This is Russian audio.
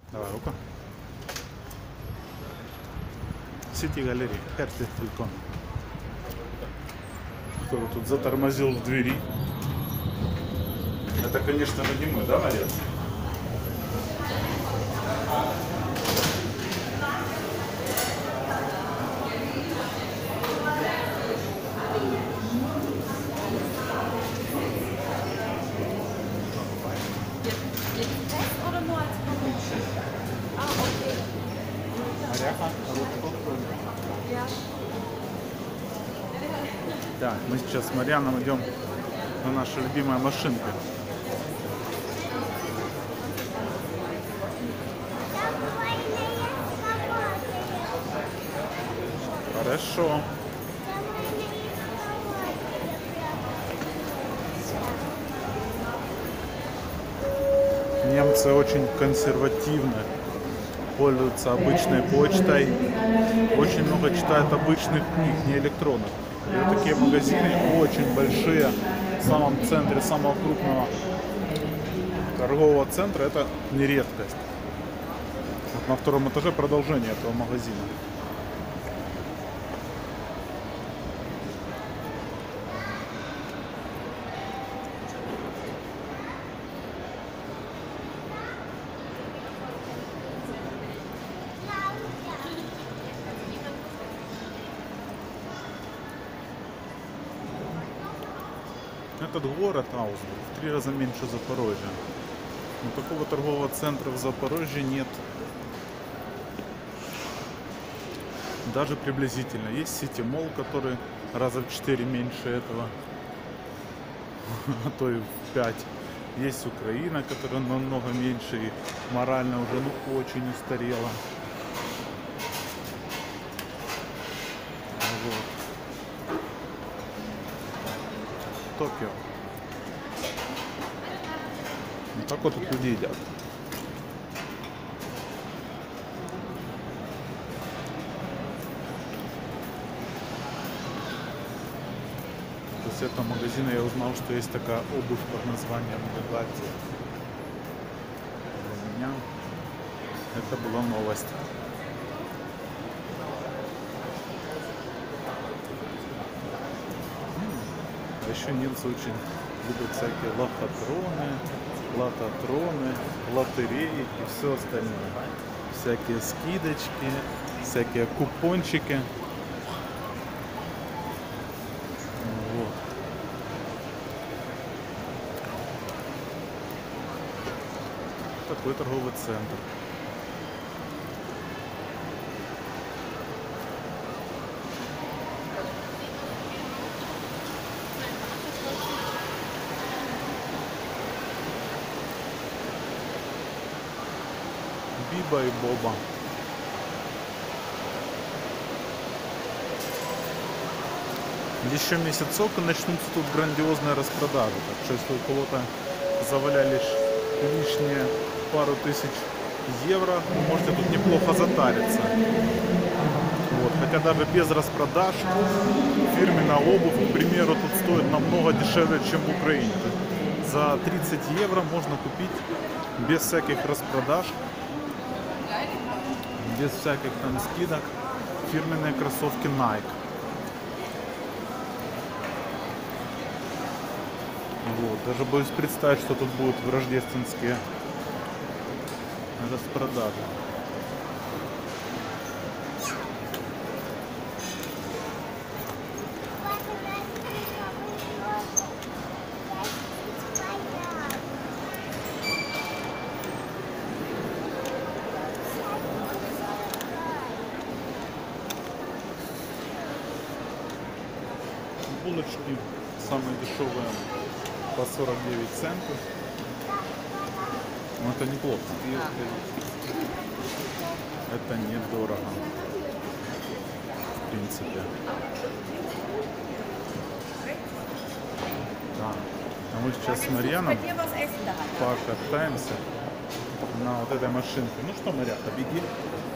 Давай руку. Сити галереи. Herzlich willkommen. Кто тут затормозил в двери? Это, конечно, не мы, да, Мария? Так, мы сейчас с Марьяном идем на нашу любимую машинку. Хорошо. Немцы очень консервативны, пользуются обычной почтой, очень много читают обычных книг, не электронных. И вот такие магазины очень большие в самом центре самого крупного торгового центра — это не редкость. Вот на втором этаже продолжение этого магазина. Этот город Аугсбург в 3 раза меньше Запорожья. Но такого торгового центра в Запорожье нет. Даже приблизительно. Есть City Mall, который раза в 4 меньше этого, а то и в 5. Есть Украина, которая намного меньше и морально уже очень устарела. Вот. Токио. Вот так вот тут люди едят. После этого магазина я узнал, что есть такая обувь под названием Bugatti. Для меня это была новость. А еще немцы очень любят всякие лохотроны, лототроны, лотереи и все остальное. Всякие скидочки, всякие купончики. Вот. Такой торговый центр. Биба и Боба. Еще месяцок и начнутся тут грандиозные распродажи. Так что если у кого-то завалялись лишние пару тысяч евро, вы можете тут неплохо затариться. Вот. Хотя даже без распродаж фирменная обувь, к примеру, тут стоит намного дешевле, чем в Украине. За 30 евро можно купить без всяких распродаж, без всяких там скидок, фирменные кроссовки Nike. Вот. Даже боюсь представить, что тут будут рождественские распродажи. Булочки самые дешевые по 49 центов. Но это неплохо. Это недорого. В принципе. Да. А мы сейчас с Марьяном покатаемся на вот этой машинке. Ну что, Марьяха, беги.